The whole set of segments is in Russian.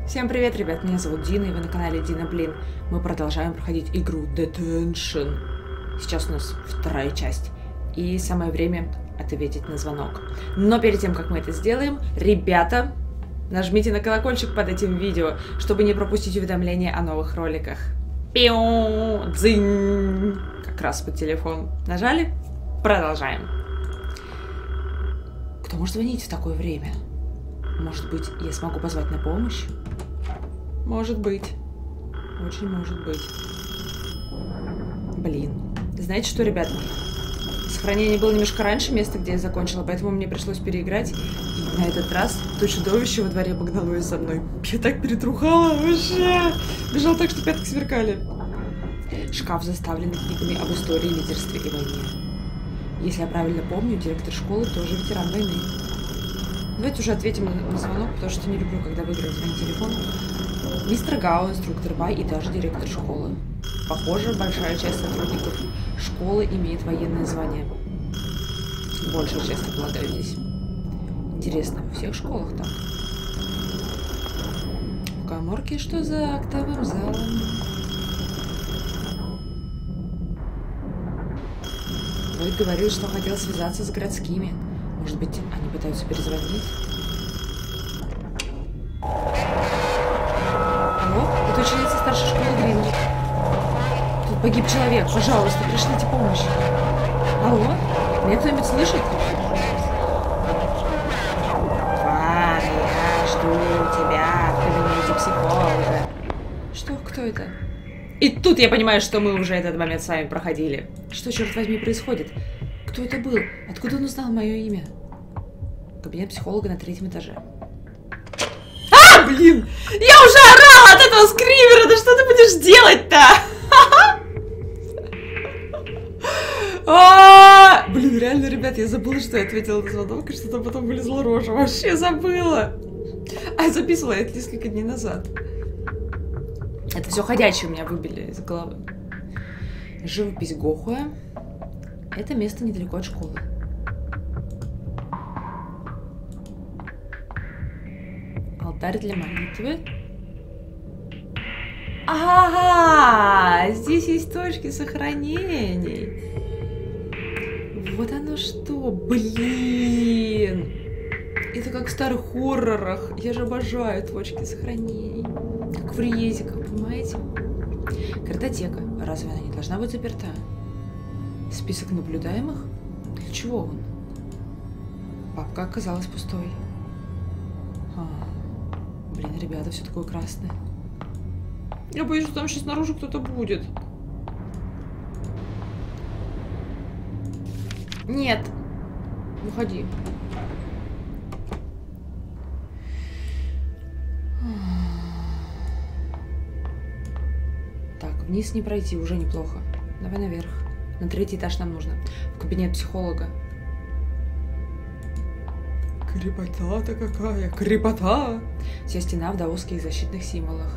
Всем привет, ребят, меня зовут Дина, и вы на канале Дина Блин. Мы продолжаем проходить игру Detention. Сейчас у нас вторая часть, и самое время ответить на звонок. Но перед тем, как мы это сделаем, ребята, нажмите на колокольчик под этим видео, чтобы не пропустить уведомления о новых роликах. Пиу! Дзынь! Как раз под телефон. Нажали? Продолжаем. Кто может звонить в такое время? Может быть, я смогу позвать на помощь? Может быть. Очень может быть. Блин. Знаете что, ребят? Сохранение было немножко раньше места, где я закончила, поэтому мне пришлось переиграть. И на этот раз то чудовище во дворе погналось за мной. Я так перетрухала вообще. Бежал так, что пятки сверкали. Шкаф заставлен книгами об истории, лидерстве и войне. Если я правильно помню, директор школы тоже ветеран войны. Давайте уже ответим на звонок, потому что не люблю, когда выигрывают звонить телефон. Мистер Гао, инструктор Бай и даже директор школы. Похоже, большая часть сотрудников школы имеет военное звание. Большая часть обладает здесь. Интересно, во всех школах так? В каморке что за актовым залом? Бой говорил, что хотел связаться с городскими. Может быть, они пытаются перезвонить? Алло? Это ученица старшей школы Гринвуд. Тут погиб человек. Пожалуйста, пришлите помощь. Алло? Меня кто-нибудь слышит? Тварь, я жду тебя в кабинете психолога. Что? Кто это? И тут я понимаю, что мы уже этот момент с вами проходили. Что, черт возьми, происходит? Кто это был? Откуда он узнал мое имя? Кабинет психолога на 3-м этаже. А, блин! Я уже орала от этого скримера! Да что ты будешь делать-то? Блин, реально, ребят, я забыла, что я ответила на звонок, и что-то потом вылезла рожа. Вообще забыла. А я записывала это несколько дней назад. Это все ходячие у меня выбили из головы. Живопись Гохуя. Это место недалеко от школы. Алтарь для молитвы. Ага, здесь есть точки сохранений. Вот оно что, блин. Это как в старых хоррорах. Я же обожаю точки сохранений. Как в резиках, понимаете? Картотека. Разве она не должна быть заперта? Список наблюдаемых? Для чего он? Папка оказалась пустой. Блин, ребята, все такое красное. Я боюсь, что там сейчас снаружи кто-то будет. Нет. Выходи. Так, вниз не пройти, уже неплохо. Давай наверх. На 3-й этаж нам нужно. В кабинет психолога. Крепота-то какая! Крепота! Вся стена в даосских защитных символах.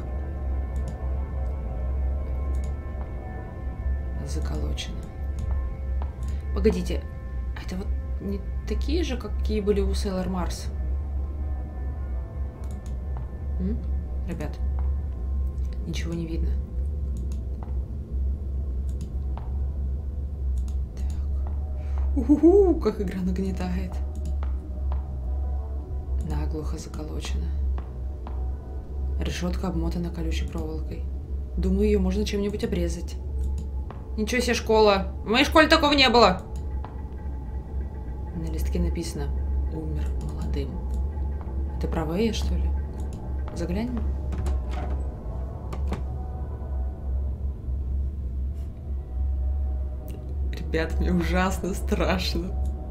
Заколочена. Погодите, это вот не такие же, какие были у Сейлор Марс? Ребят, ничего не видно. Так. Как игра нагнетает. Наглухо заколочена. Решетка обмотана колючей проволокой. Думаю, ее можно чем-нибудь обрезать. Ничего себе, школа! В моей школе такого не было! На листке написано: умер молодым. Это про Вэя, что ли? Заглянем? Ребят, мне ужасно страшно.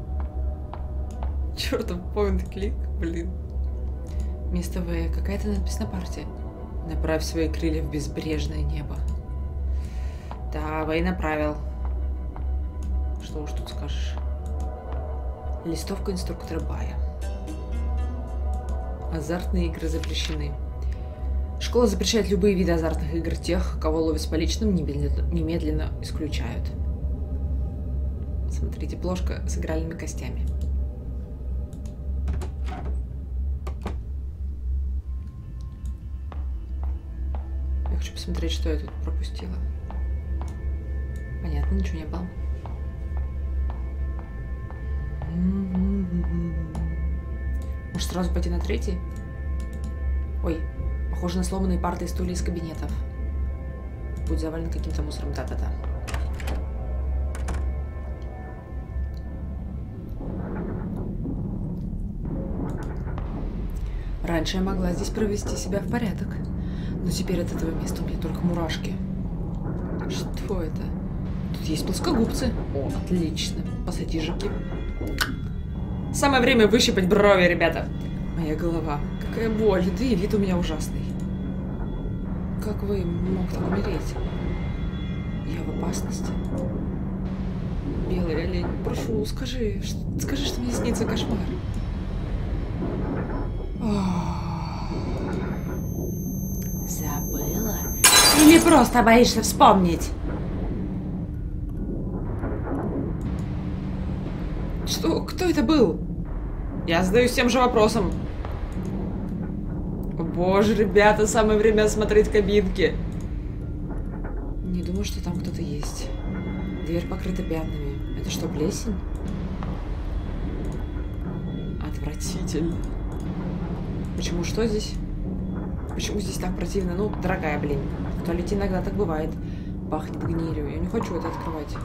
Чертов point-клик, блин. Вместо В какая-то надпись на парте. Направь свои крылья в безбрежное небо. Да, Вэй направил. Что уж тут скажешь. Листовка инструктора Бая. Азартные игры запрещены. Школа запрещает любые виды азартных игр. Тех, кого ловят с поличным, немедленно исключают. Смотрите, плошка с игральными костями. Я хочу посмотреть, что я тут пропустила. Понятно, ничего не было. Может, сразу пойти на 3-й? Ой, похоже на сломанные парты и стулья из кабинетов. Будь завален каким-то мусором. Да-да-да. Раньше я могла здесь провести себя в порядок. Но теперь от этого места у меня только мурашки. Что это? Тут есть плоскогубцы. О, отлично. Пассатижики. Самое время выщипать брови, ребята. Моя голова. Какая боль. Да и вид у меня ужасный. Как вы мог так умереть? Я в опасности. Белый олень, прошу, скажи, что мне снится кошмар. Забыла? Или просто боишься вспомнить? Что? Кто это был? Я задаюсь тем же вопросом. О, боже, ребята, самое время осмотреть кабинки. Не думаю, что там кто-то есть. Дверь покрыта пятнами. Это что, плесень? Отвратительно. Почему? Что здесь? Почему здесь так противно? Ну, дорогая, блин. В туалете иногда так бывает. Пахнет гнилью. Я не хочу это открывать.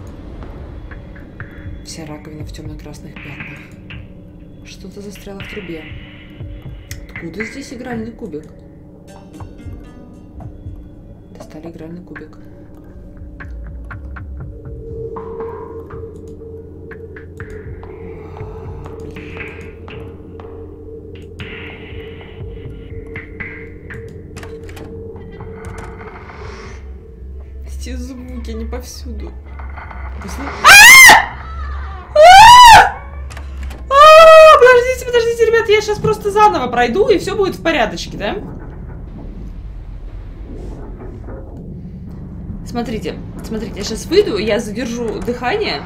Вся раковина в темно-красных пятнах. Что-то застряло в трубе. Откуда здесь игральный кубик? Достали игральный кубик. Эти звуки не повсюду. Подождите, ребят, я сейчас просто заново пройду, и все будет в порядочке, да? Смотрите, я сейчас выйду, я задержу дыхание.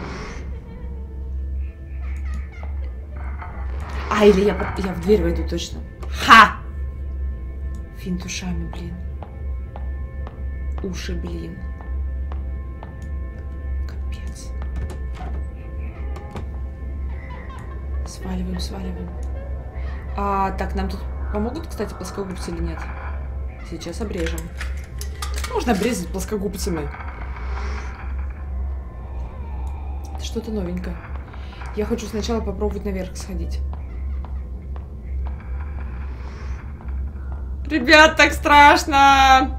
А, или я в дверь войду точно. Ха! Финт ушами, блин. Уши, блин. Капец. Сваливаем. А, так, нам тут помогут, кстати, плоскогубцы или нет? Сейчас обрежем. Можно обрезать плоскогубцами. Это что-то новенькое. Я хочу сначала попробовать наверх сходить. Ребят, так страшно!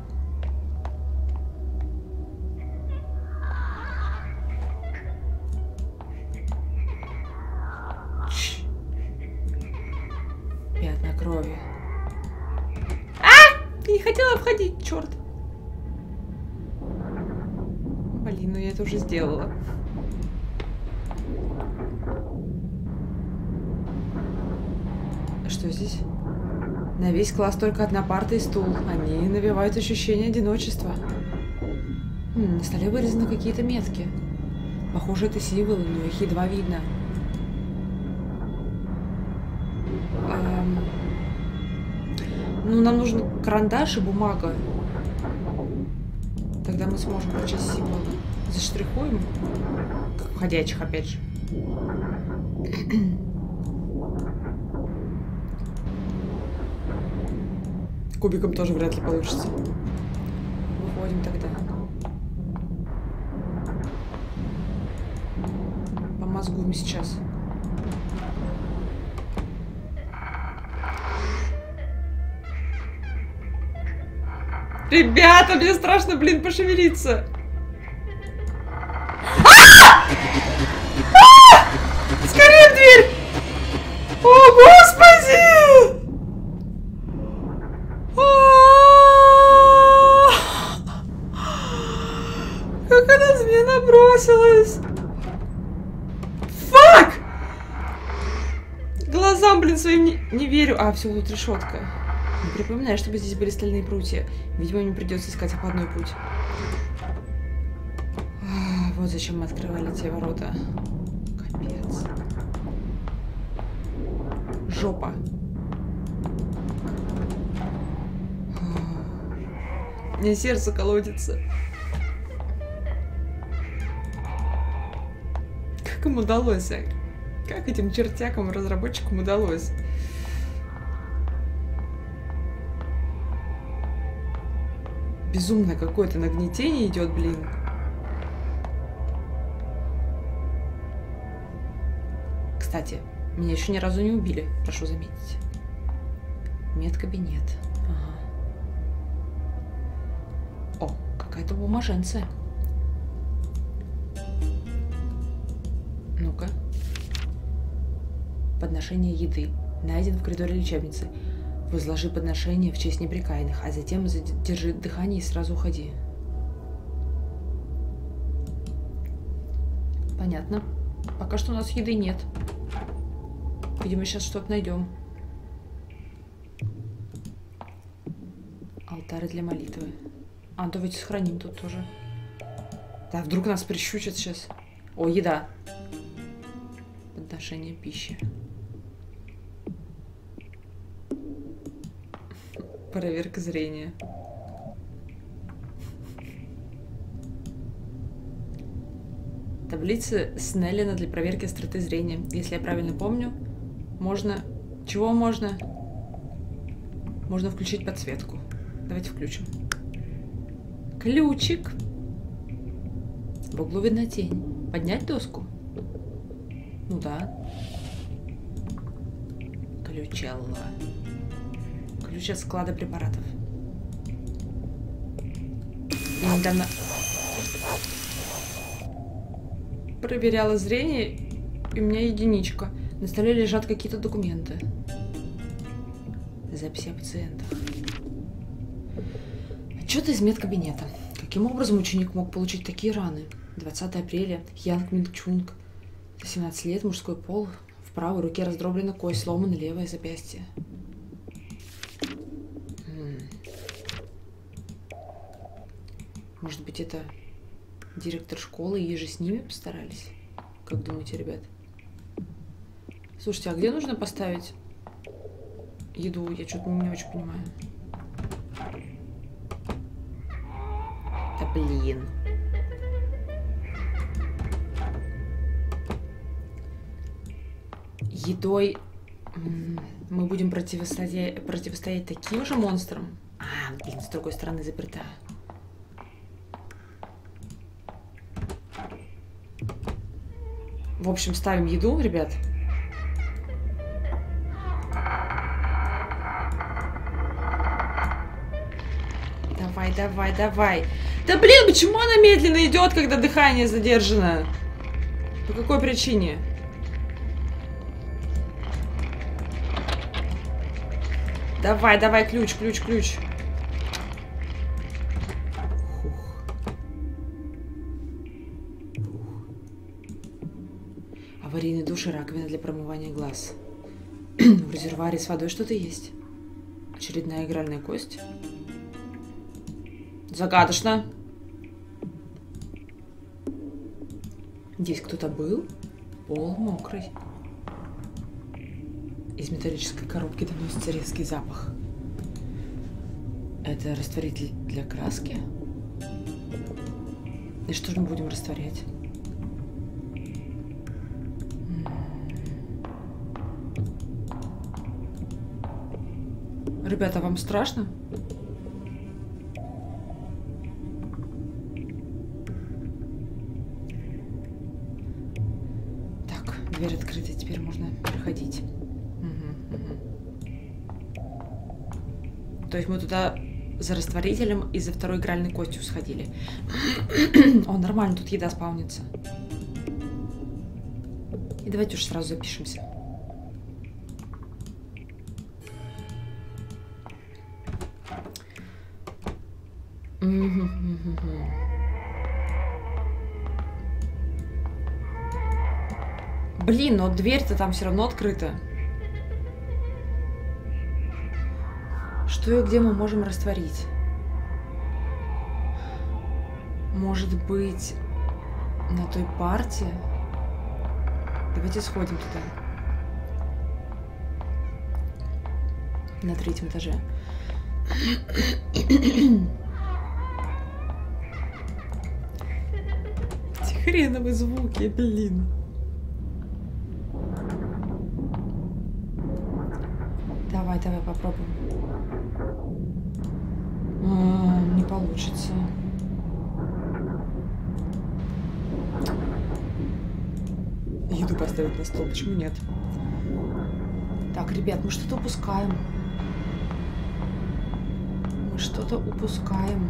Пятна крови. А! Я не хотела входить, черт. Блин, ну я это уже сделала. Что здесь? На весь класс только одна парта и стул. Они навевают ощущение одиночества. На столе вырезаны какие-то метки. Похоже, это символы, но их едва видно. Ну, нам нужен карандаш и бумага. Тогда мы сможем прочесть символы. Заштрихуем. Как в ходячих, опять же. Кубиком тоже вряд ли получится. Выходим тогда. Помозгуем сейчас. Ребята, мне страшно, блин, пошевелиться. Скорее в дверь! О, Господи! Как она с меня набросилась! Фак! Глазам, блин, своим не верю. А, все, тут решетка. Не припоминаю, чтобы здесь были стальные прутья. Видимо, мне придется искать обходной путь. Вот зачем мы открывали те ворота. Капец. Жопа. У меня сердце колотится. Как им удалось, а? Как этим чертякам, разработчикам удалось? Безумное какое-то нагнетение идет, блин. Кстати, меня еще ни разу не убили, прошу заметить. Медкабинет. Ага. О, какая-то бумаженция. Ну-ка. Подношение еды. Найден в коридоре лечебницы. Возложи подношение в честь неприкаянных, а затем задержи дыхание и сразу уходи. Понятно. Пока что у нас еды нет. Видимо, сейчас что-то найдем. Алтарь для молитвы. А, давайте сохраним тут тоже. Да, вдруг нас прищучат сейчас. О, еда. Подношение пищи. Проверка зрения. Таблица Снеллина для проверки остроты зрения. Если я правильно помню, можно... Чего можно? Можно включить подсветку. Давайте включим. Ключик. В углу видна тень. Поднять доску? Ну да. Ключелла. Ключ от склада препаратов. Я недавно проверяла зрение, и у меня единичка. На столе лежат какие-то документы. Записи о пациентах. Отчет из медкабинета. Каким образом ученик мог получить такие раны? 20 апреля. Янг Минг Чунг. 17 лет, мужской пол. В правой руке раздроблена кость, сломано левое запястье. Может быть, это директор школы, и же с ними постарались? Как думаете, ребят? Слушайте, а где нужно поставить еду? Я что-то не очень понимаю. Да блин. Едой мы будем противостоять таким же монстрам. А, блин, с другой стороны заперта. В общем, ставим еду, ребят. Давай, давай, давай. Да блин, почему она медленно идет, когда дыхание задержано? По какой причине? Давай, давай, ключ, ключ, ключ. Аварийный душ и раковина для промывания глаз. В резервуаре с водой что-то есть. Очередная игральная кость. Загадочно. Здесь кто-то был. Пол мокрый. Из металлической коробки доносится резкий запах. Это растворитель для краски? И что же мы будем растворять? Ребята, вам страшно? Так, дверь открыта, теперь можно проходить. То есть мы туда за растворителем и за второй игральной костью сходили. О, нормально, тут еда спаунится. И давайте уж сразу запишемся. Блин, но дверь-то там все равно открыта. Что и где мы можем растворить? Может быть, на той парте? Давайте сходим туда. На 3-м этаже. Хреновые звуки, блин. Давай, давай попробуем. Не получится. Еду поставить на стол, почему нет? Так, ребят, мы что-то упускаем. Мы что-то упускаем.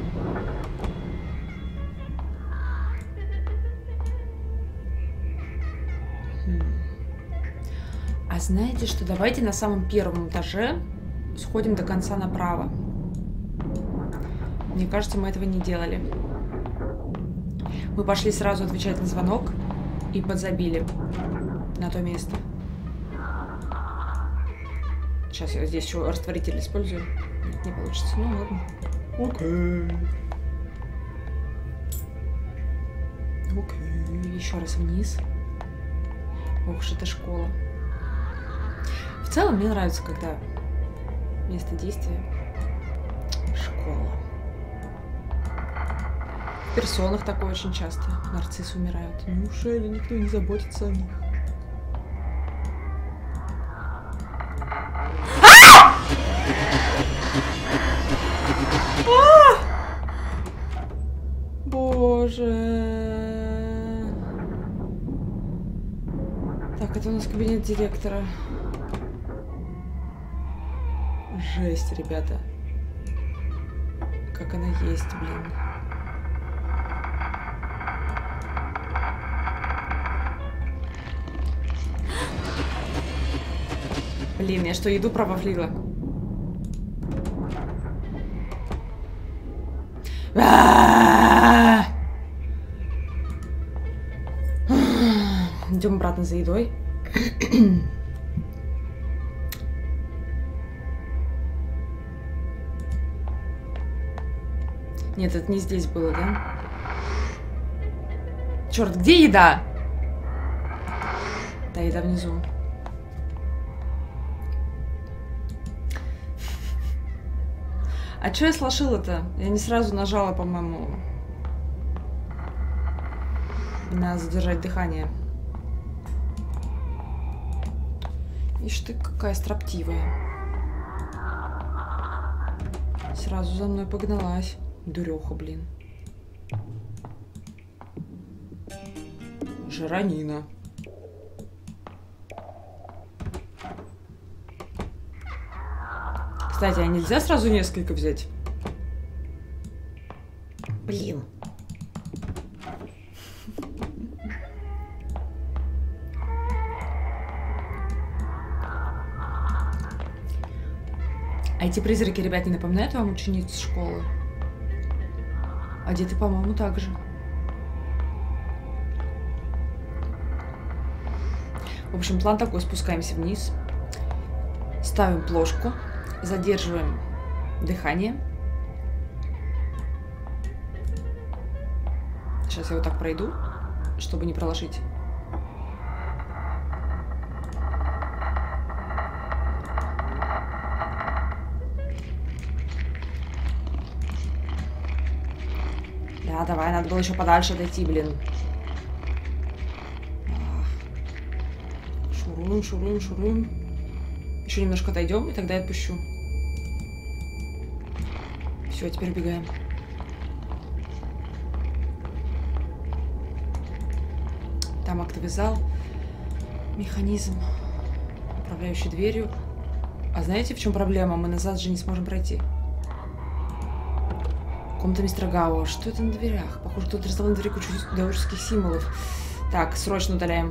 А знаете что? Давайте на самом первом этаже сходим до конца направо. Мне кажется, мы этого не делали. Мы пошли сразу отвечать на звонок и подзабили на то место. Сейчас я здесь еще растворитель использую. Нет, не получится. Ну ладно. Окей. Окей. Еще раз вниз. Ох уж эта школа. В целом мне нравится, когда место действия школа. В персонах такое очень часто. Нарциссы умирают. Неужели никто не заботится о них? Боже. Так, это у нас кабинет директора. Жесть, ребята. Как она есть, блин. Блин, я что, еду провафлила? Идем обратно за едой. Нет, это не здесь было, да? Черт, где еда? Да, еда внизу. А что я слошила-то? Я не сразу нажала, по-моему, на задержать дыхание. Ишь ты, какая строптивая. Сразу за мной погналась. Дуреха, блин. Жиранина. Кстати, а нельзя сразу несколько взять? Блин. А эти призраки, ребят, не напоминают вам учениц школы? Одеты, по-моему, так же. В общем, план такой. Спускаемся вниз. Ставим плошку. Задерживаем дыхание. Сейчас я вот так пройду, чтобы не проложить. Да, давай, надо было еще подальше дойти, блин. Шуруем, шуруем, шуруем. Еще немножко отойдем, и тогда я отпущу. Все, теперь убегаем. Там актовый зал. Механизм, управляющий дверью. А знаете, в чем проблема? Мы назад же не сможем пройти. Комната мистера Гао. Что это на дверях? Похоже, кто-то рисовал на двери кучу даурских символов. Так, срочно удаляем.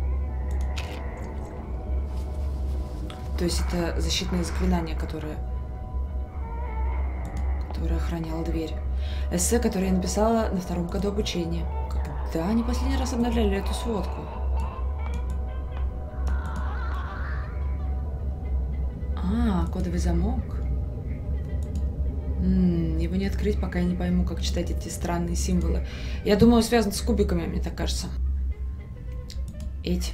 То есть это защитное заклинание, которое охраняло дверь. Эссе, которое я написала на 2-м году обучения. Когда они последний раз обновляли эту сводку? А, кодовый замок. Его не открыть, пока я не пойму, как читать эти странные символы. Я думаю, связан с кубиками, мне так кажется. Эти.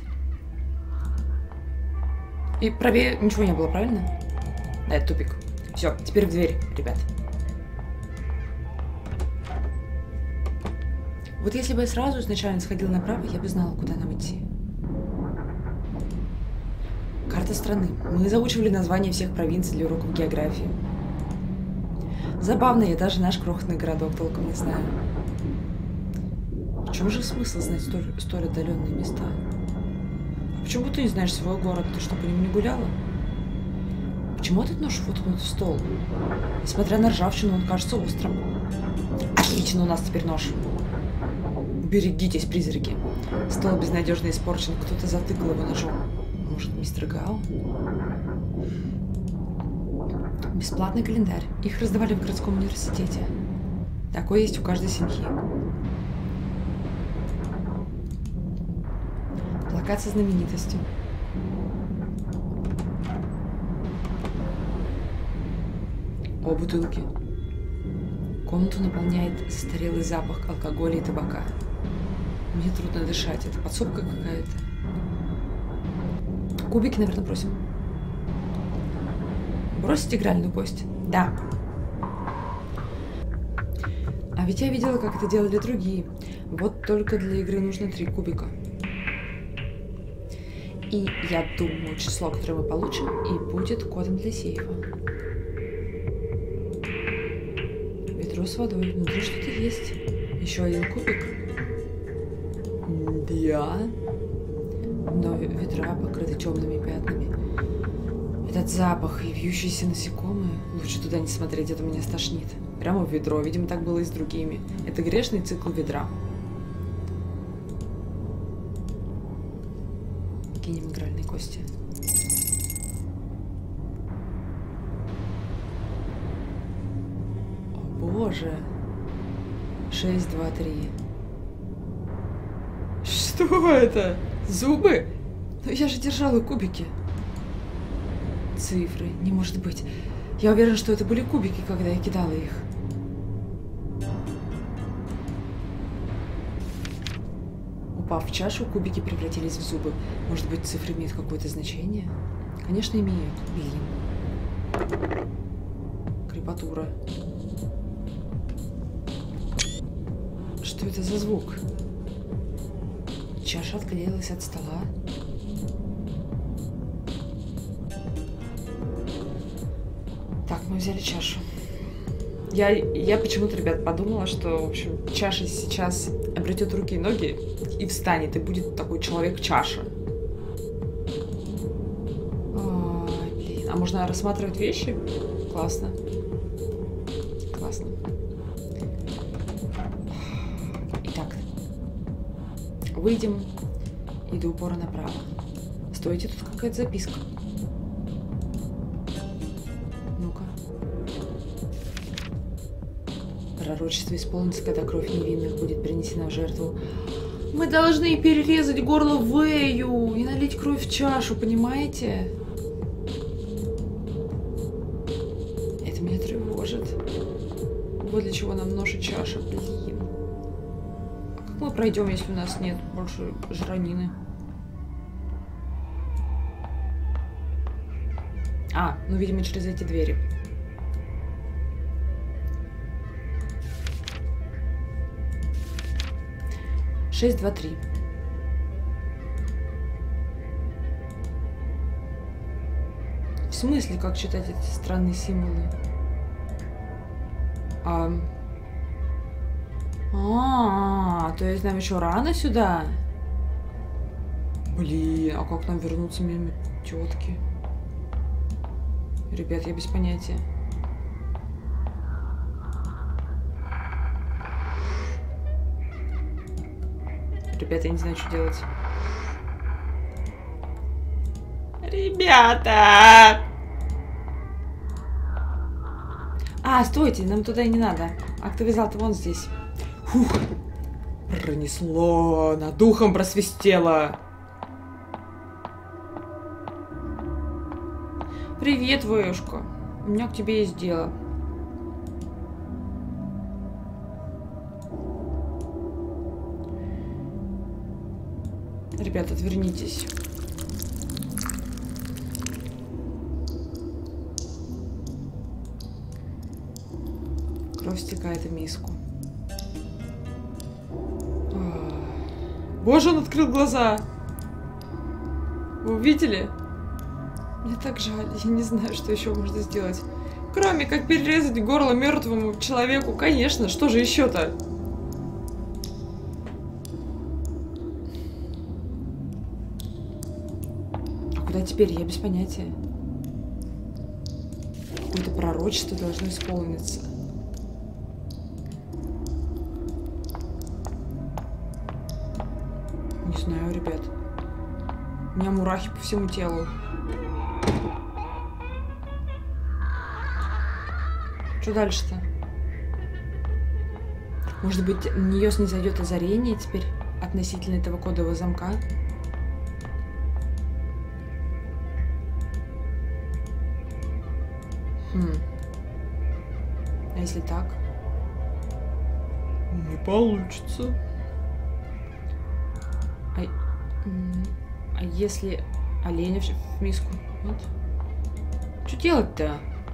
И правее ничего не было, правильно? Да, это тупик. Все, теперь в дверь, ребят. Вот если бы я сразу изначально сходила направо, я бы знала, куда нам идти. Карта страны. Мы заучивали названия всех провинций для уроков географии. Забавно, я даже наш крохотный городок толком не знаю. В чем же смысл знать столь отдаленные места? А почему ты не знаешь свой город? Ты что, по нему не гуляла? Почему этот нож воткнут в стол? Несмотря на ржавчину, он кажется острым. Отлично, у нас теперь нож. Берегитесь, призраки. Стол безнадежно испорчен, кто-то затыкал его ножом. Может, мистер Гау? Бесплатный календарь. Их раздавали в городском университете. Такой есть у каждой семьи. Плакат со знаменитостью. О, бутылки. Комнату наполняет застарелый запах алкоголя и табака. Мне трудно дышать. Это подсобка какая-то. Кубики, наверное, просим. Бросить игральную кость? Да. А ведь я видела, как это делали другие. Вот только для игры нужно 3 кубика. И я думаю, число, которое мы получим, и будет кодом для сейфа. Ведро с водой. Внутри что-то есть. Еще 1 кубик. Да. Но ведра покрыты темными пятнами. Этот запах и вьющиеся насекомые. Лучше туда не смотреть, это меня стошнит. Прямо в ведро. Видимо, так было и с другими. Это грешный цикл ведра. Кинем игральные кости. О боже. 6, 2, 3. Что это? Зубы? Но я же держала кубики. Цифры. Не может быть. Я уверена, что это были кубики, когда я кидала их. Упав в чашу, кубики превратились в зубы. Может быть, цифры имеют какое-то значение? Конечно, имеют. Блин. Крепатура. Что это за звук? Чаша отклеилась от стола. Так, мы взяли чашу. Я почему-то, ребят, подумала, что, в общем, чаша сейчас обретет руки и ноги и встанет, и будет такой человек-чаша. Ой, блин. А можно рассматривать вещи? Классно. Классно. Итак. Выйдем и до упора направо. Стойте, тут какая-то записка. Ну-ка. Пророчество исполнится, когда кровь невинных будет принесена в жертву. Мы должны перерезать горло Вэю и налить кровь в чашу, понимаете? Это меня тревожит. Вот для чего нам нож и чаша, блин. А как мы пройдем, если у нас нет больше жранины? А, ну, видимо, через эти двери. Шесть, 2, 3. В смысле, как читать эти странные символы? То есть нам еще рано сюда? Блин, а как нам вернуться мимо тетки? Ребят, я без понятия. Ребята, я не знаю, что делать. Ребята! А, стойте, нам туда и не надо. Актовый зал-то вон здесь. Фух. Пронесло, над духом просвистело. Привет, Вэюшка. У меня к тебе есть дело. Ребята, отвернитесь. Кровь стекает в миску. Боже, он открыл глаза. Вы увидели? Мне так жаль. Я не знаю, что еще можно сделать. Кроме как перерезать горло мертвому человеку. Конечно, что же еще-то? А куда теперь? Я без понятия. Какое-то пророчество должно исполниться. Не знаю, ребят. У меня мурахи по всему телу. Что дальше-то? Может быть, на нее снизойдет озарение теперь относительно этого кодового замка? А если так? Не получится. А если оленя в миску? Вот. Что делать-то?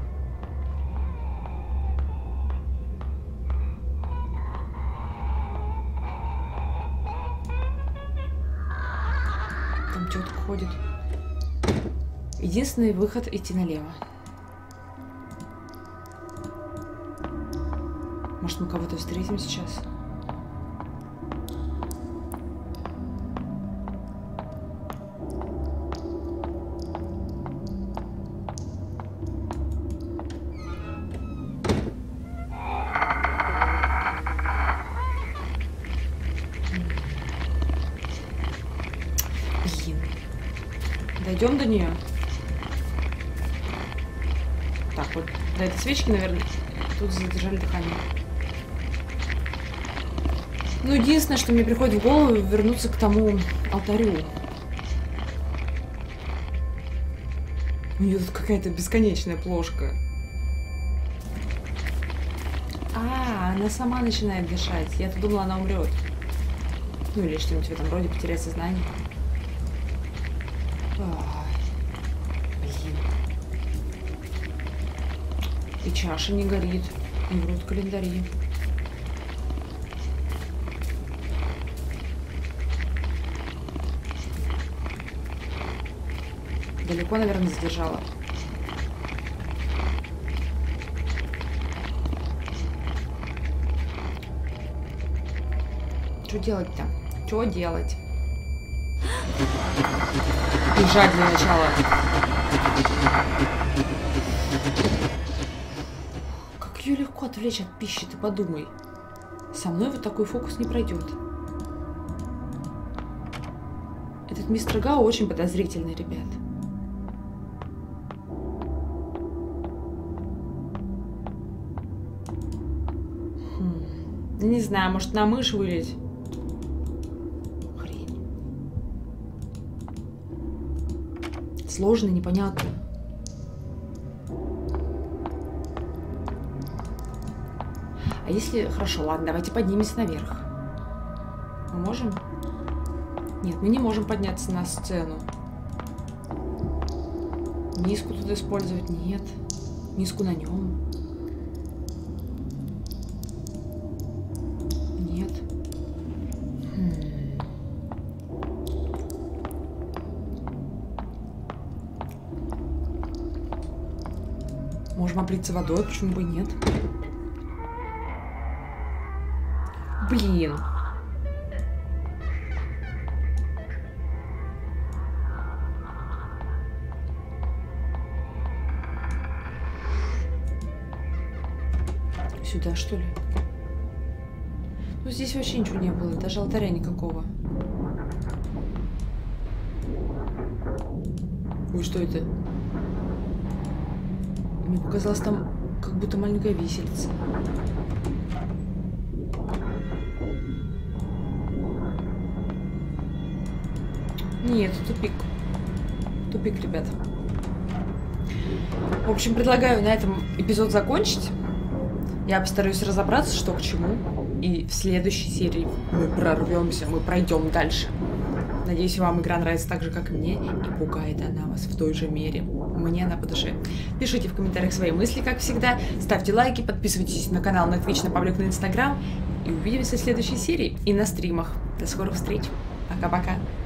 Там тетка ходит. Единственный выход — идти налево. Может, мы кого-то встретим сейчас? Блин. Дойдем до нее? Так, вот до этой свечки, наверное, тут задержали дыхание. Ну, единственное, что мне приходит в голову, вернуться к тому алтарю. У нее тут какая-то бесконечная плошка. А, она сама начинает дышать. Я-то думала, она умрет. Ну, или что-нибудь в этом роде, потерять сознание. Блин. И чаша не горит. И врут календари. Далеко, наверное, задержала. Что делать-то? Что делать? Бежать для начала. Как ее легко отвлечь от пищи, ты подумай. Со мной вот такой фокус не пройдет. Этот мистер Гао очень подозрительный, ребят. Не знаю, может на мышь вылезть? Хрень. Сложно, непонятно. А если... Хорошо, ладно, давайте поднимемся наверх. Мы можем? Нет, мы не можем подняться на сцену. Миску тут использовать? Нет. Миску на нем. Нет. Можем облиться водой, почему бы и нет? Блин. Сюда, что ли? Ну, здесь вообще ничего не было, даже алтаря никакого. Ой, что это? Мне показалось, там как будто маленькая висельца. Нет, тупик. Тупик, ребята. В общем, предлагаю на этом эпизод закончить. Я постараюсь разобраться, что к чему. И в следующей серии мы прорвемся, мы пройдем дальше. Надеюсь, вам игра нравится так же, как и мне. И пугает она вас в той же мере. Мне она по душе. Пишите в комментариях свои мысли, как всегда. Ставьте лайки, подписывайтесь на канал, на Twitch, на паблик, на Instagram. И увидимся в следующей серии и на стримах. До скорых встреч! Пока-пока.